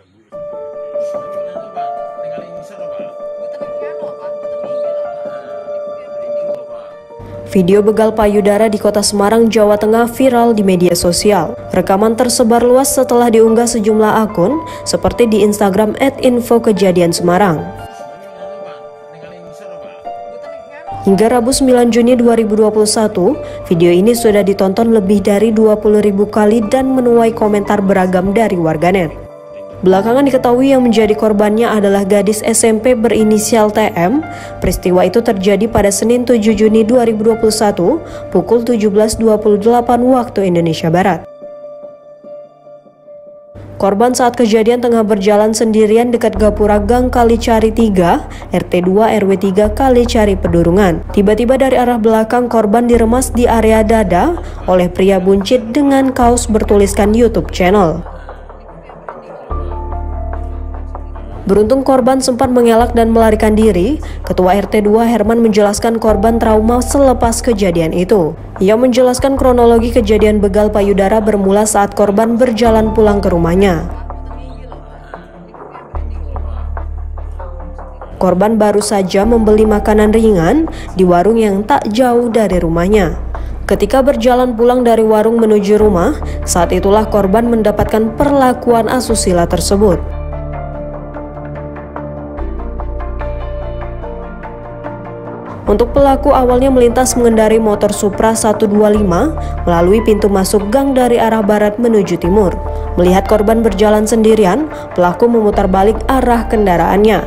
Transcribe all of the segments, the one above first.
Video begal payudara di Kota Semarang, Jawa Tengah viral di media sosial. Rekaman tersebar luas setelah diunggah sejumlah akun seperti di Instagram @infokejadiansemarang. Hingga Rabu 9 Juni 2021, video ini sudah ditonton lebih dari 20.000 kali dan menuai komentar beragam dari warganet. Belakangan diketahui yang menjadi korbannya adalah gadis SMP berinisial TM. Peristiwa itu terjadi pada Senin 7 Juni 2021 pukul 17.28 waktu Indonesia Barat. Korban saat kejadian tengah berjalan sendirian dekat gapura Gang Kalicari 3, RT 2 RW 3 Kalicari Pedurungan. Tiba-tiba dari arah belakang korban diremas di area dada oleh pria buncit dengan kaos bertuliskan YouTube channel. Beruntung korban sempat mengelak dan melarikan diri, Ketua RT 2 Herman menjelaskan korban trauma selepas kejadian itu. Ia menjelaskan kronologi kejadian begal payudara bermula saat korban berjalan pulang ke rumahnya. Korban baru saja membeli makanan ringan di warung yang tak jauh dari rumahnya. Ketika berjalan pulang dari warung menuju rumah, saat itulah korban mendapatkan perlakuan asusila tersebut. Untuk pelaku awalnya melintas mengendarai motor Supra 125 melalui pintu masuk gang dari arah barat menuju timur. Melihat korban berjalan sendirian, pelaku memutar balik arah kendaraannya.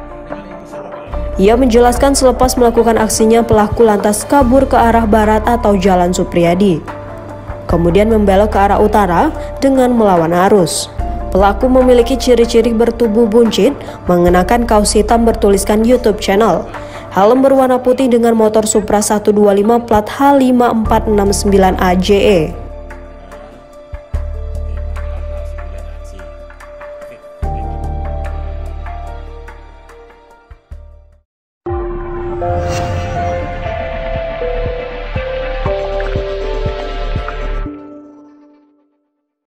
Ia menjelaskan selepas melakukan aksinya, pelaku lantas kabur ke arah barat atau Jalan Supriyadi. Kemudian membelok ke arah utara dengan melawan arus. Pelaku memiliki ciri-ciri bertubuh buncit, mengenakan kaos hitam bertuliskan YouTube channel. Helm berwarna putih dengan motor Supra 125 plat H5469AJE.